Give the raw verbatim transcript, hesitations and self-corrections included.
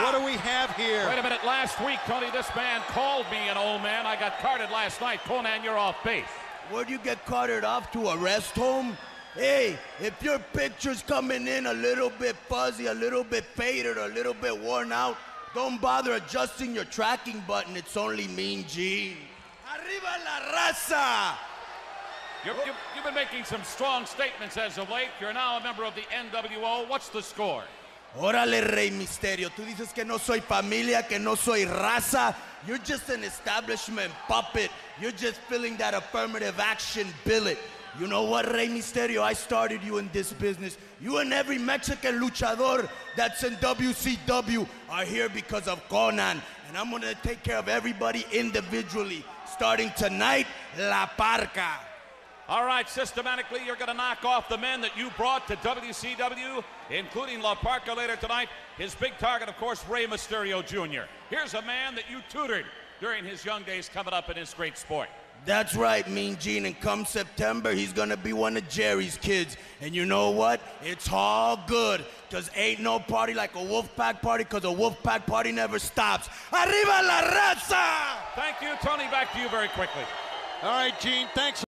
What do we have here? Wait a minute. Last week, Tony, this man called me an old man. I got carded last night. Konnan, you're off base. Where'd you get carted off to, a rest home? Hey, if your picture's coming in a little bit fuzzy, a little bit faded, or a little bit worn out, don't bother adjusting your tracking button. It's only Mean Gene. Arriba la raza! You're, you've, you've been making some strong statements as of late. You're now a member of the N W O. What's the score? Órale, Rey Mysterio. Tú dices que no soy familia, que no soy raza. You're just an establishment puppet. You're just filling that affirmative action billet. You know what, Rey Mysterio? I started you in this business. You and every Mexican luchador that's in W C W are here because of Konnan. And I'm gonna take care of everybody individually. Starting tonight, La Parca. All right, systematically, you're going to knock off the men that you brought to W C W, including La Parca later tonight. His big target, of course, Rey Mysterio Junior Here's a man that you tutored during his young days coming up in this great sport. That's right, Mean Gene, and come September, he's gonna be one of Jerry's kids. And you know what? It's all good, because ain't no party like a Wolfpack party, because a Wolfpack party never stops. Arriba la raza! Thank you, Tony. Back to you very quickly. All right, Gene, thanks.